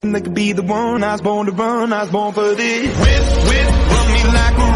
that could be the one. I was born to run, I was born for this. Whip, whip, run me like a